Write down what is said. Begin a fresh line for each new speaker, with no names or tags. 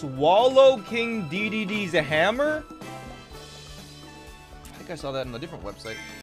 Swallow King DDD's a hammer? I think I saw that on a different website.